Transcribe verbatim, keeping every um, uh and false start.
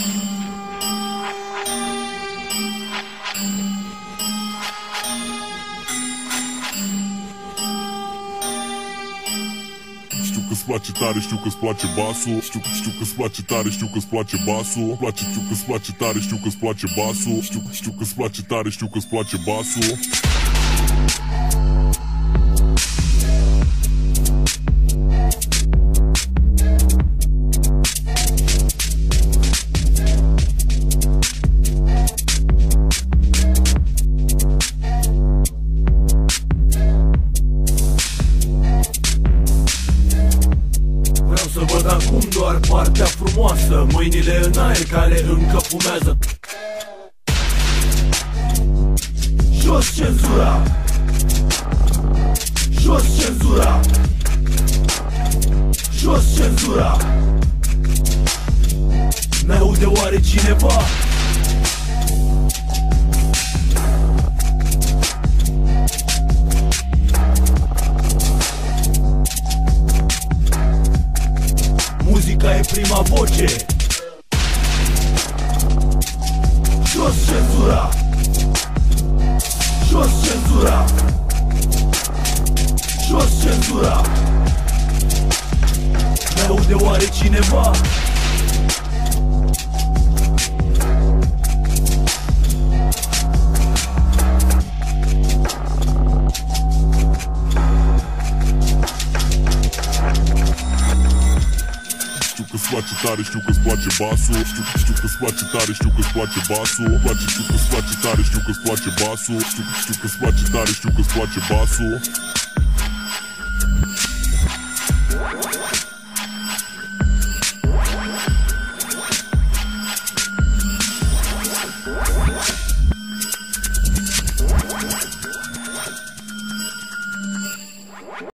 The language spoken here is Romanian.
Știu că-ți place tare, știu că-ți place basul. Știu, știu că-ți place tare, știu că-ți place basul. Place, știu că-ți place tare, știu că-ți place basul. Știu, știu că-ți place tare, știu că-ți place basul. Să văd acum doar partea frumoasă, mâinile în aer care încă fumează. Jos cenzura! Jos cenzura! Jos cenzura! Ne-aude oare cineva? Muzica e prima voce. Jos cenzura! Jos cenzura! Jos cenzura! Ne-aude oare cineva? Știu că-ți place tare, știu că-ți place basul. Știu, știu că-ți place tare, știu că-ți place basul. Place, știu că-ți place tare, știu că-ți place basul. Știu, știu că-ți place tare, știu că-ți place basul.